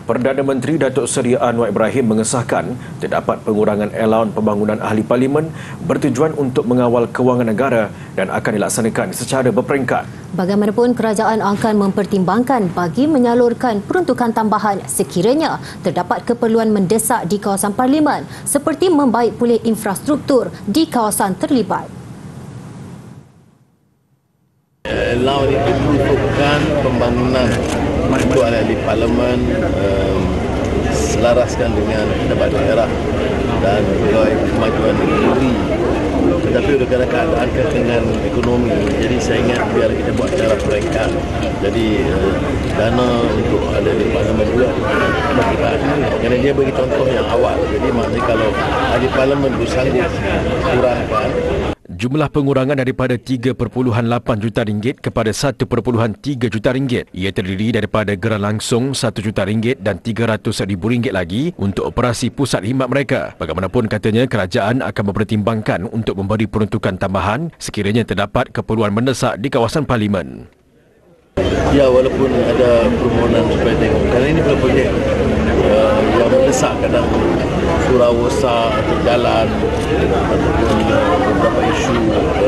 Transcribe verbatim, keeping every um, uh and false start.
Perdana Menteri Datuk Seri Anwar Ibrahim mengesahkan terdapat pengurangan alaun pembangunan ahli parlimen bertujuan untuk mengawal kewangan negara dan akan dilaksanakan secara berperingkat. Bagaimanapun, kerajaan akan mempertimbangkan bagi menyalurkan peruntukan tambahan sekiranya terdapat keperluan mendesak di kawasan parlimen seperti membaik pulih infrastruktur di kawasan terlibat. Alaun itu peruntukan pembangunan untuk ahli parlimen um, selaraskan dengan Pendapatan Daerah dan pegawai kemajuan negeri. Tetapi oleh keadaan dengan ekonomi, jadi saya ingat biar kita buat secara peringkat. Jadi uh, dana untuk ahli parlimen juga berkaitan. Kerana dia bagi contoh yang awal. Jadi maknanya kalau ahli parlimen bersanggup kurangkan jumlah pengurangan daripada tiga perpuluhan lapan juta ringgit kepada satu perpuluhan tiga juta ringgit. Ia terdiri daripada geran langsung satu juta ringgit dan tiga ratus ribu ringgit lagi untuk operasi pusat khidmat mereka. Bagaimanapun katanya, kerajaan akan mempertimbangkan untuk memberi peruntukan tambahan sekiranya terdapat keperluan mendesak di kawasan parlimen. Ya, walaupun ada permohonan supaya tengok. Kerana ini adalah projek uh, yang mendesak, kadang surau besar atau jalan ataupun beberapa isu